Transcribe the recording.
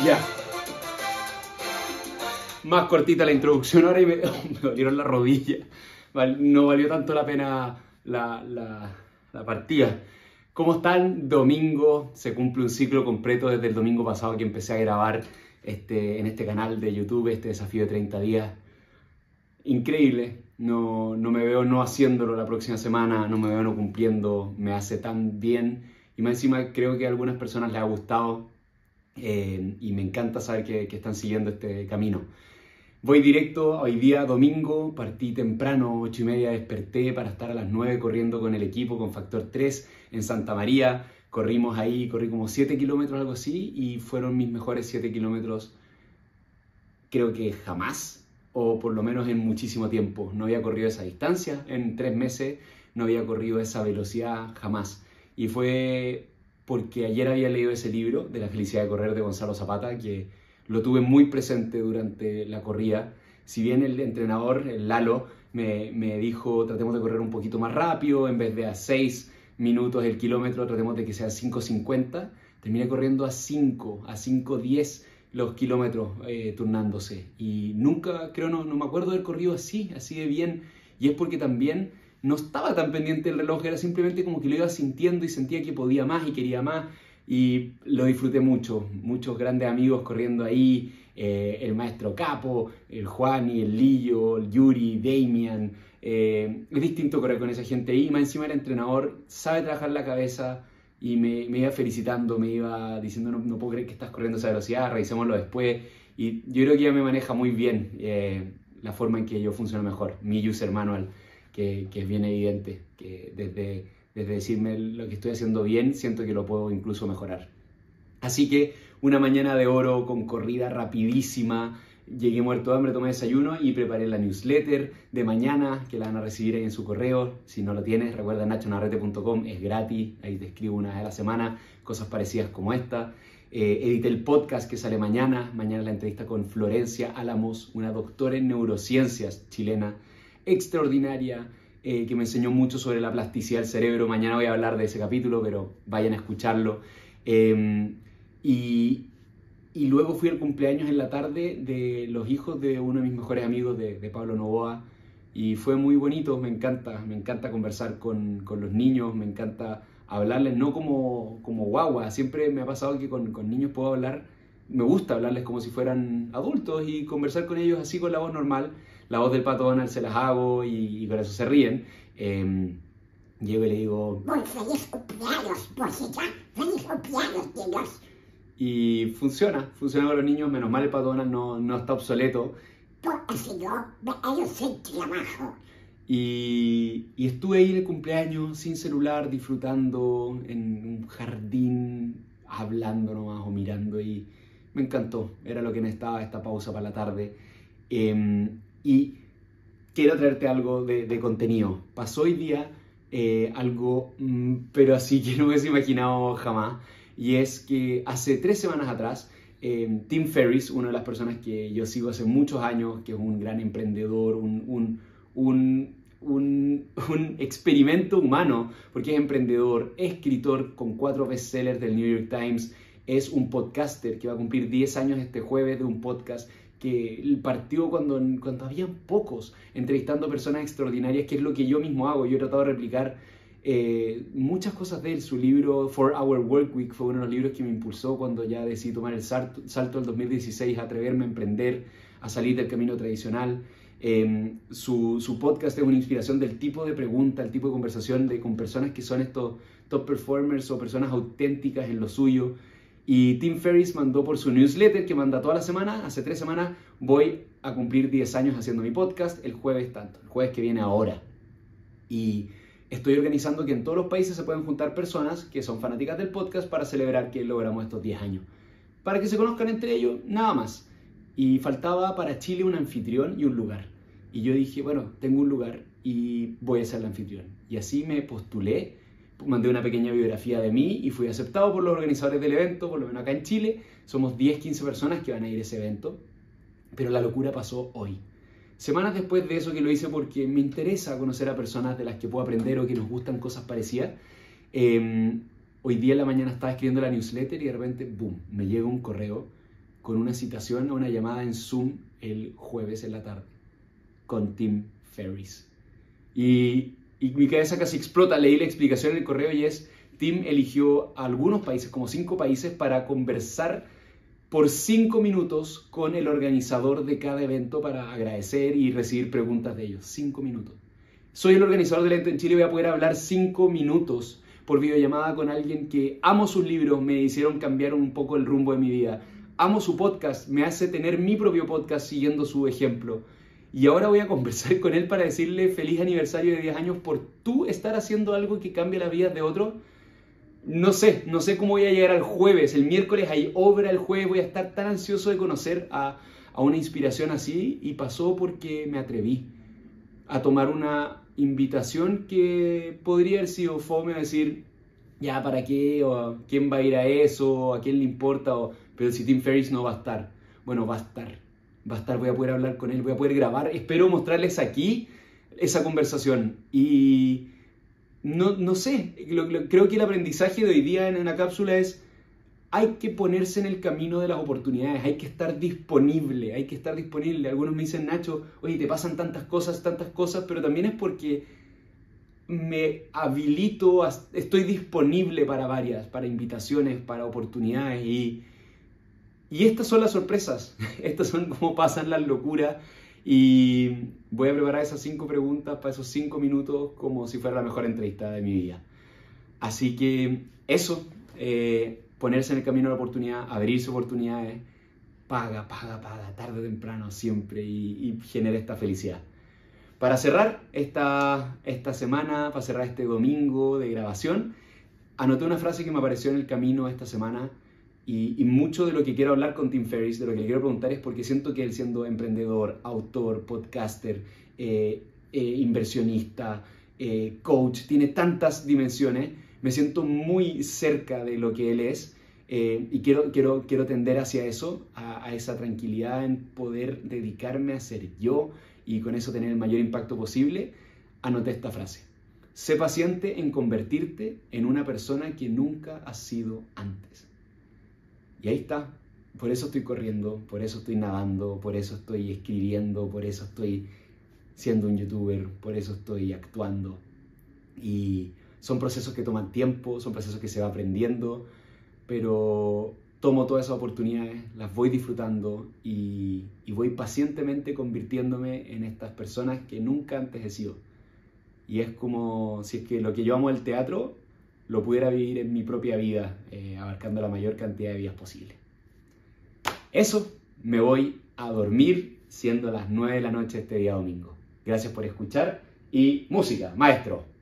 Ya. Más cortita la introducción ahora y me dolieron las rodillas. No valió tanto la pena la partida. ¿Cómo están? Domingo, se cumple un ciclo completo desde el domingo pasado que empecé a grabar en este canal de YouTube, este desafío de 30 días. Increíble, no me veo no haciéndolo la próxima semana, no me veo no cumpliendo, me hace tan bien y más encima creo que a algunas personas les ha gustado y me encanta saber que están siguiendo este camino. Voy directo, hoy día domingo, partí temprano, 8:30 desperté para estar a las 9 corriendo con el equipo, con Factor 3 en Santa María. Corrimos ahí, corrí como 7 kilómetros, algo así, y fueron mis mejores 7 kilómetros, creo que jamás, o por lo menos en muchísimo tiempo. No había corrido esa distancia en 3 meses, no había corrido esa velocidad jamás. Y fue porque ayer había leído ese libro de La felicidad de correr de Gonzalo Zapata, que lo tuve muy presente durante la corrida. Si bien el entrenador, el Lalo, me dijo tratemos de correr un poquito más rápido, en vez de a 6 minutos el kilómetro, tratemos de que sea 5:50, terminé corriendo a 5:10 los kilómetros turnándose. Y nunca, creo, no me acuerdo de haber corrido así de bien. Y es porque también no estaba tan pendiente del reloj, era simplemente como que lo iba sintiendo y sentía que podía más y quería más. Y lo disfruté mucho, muchos grandes amigos corriendo ahí, el maestro Capo, el Juani, el Lillo, el Yuri, Damian. Es distinto correr con esa gente ahí, más encima el entrenador sabe trabajar la cabeza y me iba felicitando, me iba diciendo no puedo creer que estás corriendo a esa velocidad, revisémoslo después. Y yo creo que ya me maneja muy bien la forma en que yo funciono mejor, mi user manual, que es bien evidente, que desde decirme lo que estoy haciendo bien, siento que lo puedo incluso mejorar. Así que una mañana de oro con corrida rapidísima, llegué muerto de hambre, tomé desayuno y preparé la newsletter de mañana, que la van a recibir ahí en su correo. Si no lo tienes, recuerda nachonarrete.com, es gratis, ahí te escribo una vez a la semana, cosas parecidas como esta. Edité el podcast que sale mañana la entrevista con Florencia Álamos, una doctora en neurociencias chilena, extraordinaria, que me enseñó mucho sobre la plasticidad del cerebro. Mañana voy a hablar de ese capítulo, pero vayan a escucharlo. Y luego fui al cumpleaños en la tarde de los hijos de uno de mis mejores amigos, de Pablo Novoa, y fue muy bonito. Me encanta conversar con los niños, me encanta hablarles, no como guagua. Siempre me ha pasado que con niños puedo hablar, me gusta hablarles como si fueran adultos y conversar con ellos así con la voz normal. La voz del Pato Donald se las hago y con eso se ríen. Llego y le digo... Muy feliz cumpleaños, Bosita. Feliz cumpleaños, niños. Y funciona con los niños. Menos mal el Pato Donald no está obsoleto. Porque si no, ellos sin trabajo. Y estuve ahí en el cumpleaños sin celular, disfrutando en un jardín, hablando nomás o mirando, y me encantó. Era lo que necesitaba, esta pausa para la tarde. Y quiero traerte algo de contenido. Pasó hoy día algo, pero así que no me hubiese imaginado jamás. Y es que hace 3 semanas atrás, Tim Ferriss, una de las personas que yo sigo hace muchos años, que es un gran emprendedor, un experimento humano, porque es emprendedor, escritor con 4 bestsellers del New York Times, es un podcaster que va a cumplir 10 años este jueves de un podcast que partió cuando había pocos, entrevistando personas extraordinarias, que es lo que yo mismo hago. Yo he tratado de replicar muchas cosas de él. Su libro 4-Hour Workweek fue uno de los libros que me impulsó cuando ya decidí tomar el salto del 2016, a atreverme a emprender, a salir del camino tradicional. Su podcast es una inspiración del tipo de pregunta, el tipo de conversación con personas que son estos top performers o personas auténticas en lo suyo. Y Tim Ferriss mandó por su newsletter, que manda toda la semana. Hace 3 semanas voy a cumplir 10 años haciendo mi podcast, el jueves que viene ahora. Y estoy organizando que en todos los países se puedan juntar personas que son fanáticas del podcast para celebrar que logramos estos 10 años. Para que se conozcan entre ellos, nada más. Y faltaba para Chile un anfitrión y un lugar. Y yo dije, bueno, tengo un lugar y voy a ser el anfitrión. Y así me postulé, mandé una pequeña biografía de mí y fui aceptado por los organizadores del evento, por lo menos acá en Chile. Somos 10-15 personas que van a ir a ese evento, pero la locura pasó hoy. Semanas después de eso, que lo hice porque me interesa conocer a personas de las que puedo aprender o que nos gustan cosas parecidas, hoy día en la mañana estaba escribiendo la newsletter y de repente, boom, me llega un correo con una citación a una llamada en Zoom el jueves en la tarde con Tim Ferriss. Y mi cabeza casi explota. Leí la explicación en el correo y es: Tim eligió a algunos países, como 5 países, para conversar por 5 minutos con el organizador de cada evento para agradecer y recibir preguntas de ellos. 5 minutos. Soy el organizador del evento en Chile y voy a poder hablar 5 minutos por videollamada con alguien que amo sus libros, me hicieron cambiar un poco el rumbo de mi vida. Amo su podcast, me hace tener mi propio podcast siguiendo su ejemplo. Y ahora voy a conversar con él para decirle feliz aniversario de 10 años por tú estar haciendo algo que cambia la vida de otro. No sé cómo voy a llegar al jueves. El miércoles hay obra, el jueves voy a estar tan ansioso de conocer a una inspiración así, y pasó porque me atreví a tomar una invitación que podría haber sido fome, a decir, ya, ¿para qué? O ¿quién va a ir a eso? ¿A quién le importa? Pero si Tim Ferriss no va a estar. Bueno, va a estar, voy a poder hablar con él, voy a poder grabar. Espero mostrarles aquí esa conversación. Y no sé, creo que el aprendizaje de hoy día en una cápsula es: hay que ponerse en el camino de las oportunidades, hay que estar disponible, Algunos me dicen, Nacho, oye, te pasan tantas cosas, pero también es porque me habilito, estoy disponible para varias, para invitaciones, para oportunidades, y estas son las sorpresas, estas son cómo pasan las locuras, y voy a preparar esas 5 preguntas para esos 5 minutos como si fuera la mejor entrevista de mi vida. Así que eso, ponerse en el camino de la oportunidad, abrirse oportunidades, paga, tarde o temprano, siempre, y genera esta felicidad. Para cerrar esta semana, para cerrar este domingo de grabación, anoté una frase que me apareció en el camino esta semana, y mucho de lo que quiero hablar con Tim Ferriss, de lo que le quiero preguntar, es porque siento que él, siendo emprendedor, autor, podcaster, inversionista, coach, tiene tantas dimensiones. Me siento muy cerca de lo que él es, y quiero tender hacia eso, a esa tranquilidad en poder dedicarme a ser yo y con eso tener el mayor impacto posible. Anoté esta frase: sé paciente en convertirte en una persona que nunca has sido antes. Y ahí está. Por eso estoy corriendo, por eso estoy nadando, por eso estoy escribiendo, por eso estoy siendo un youtuber, por eso estoy actuando. Y son procesos que toman tiempo, son procesos que se va aprendiendo, pero tomo todas esas oportunidades, las voy disfrutando y voy pacientemente convirtiéndome en estas personas que nunca antes he sido. Y es como si es que lo que yo amo del teatro lo pudiera vivir en mi propia vida, abarcando la mayor cantidad de vidas posible. Eso, me voy a dormir siendo las 9 de la noche este día domingo. Gracias por escuchar y música, maestro.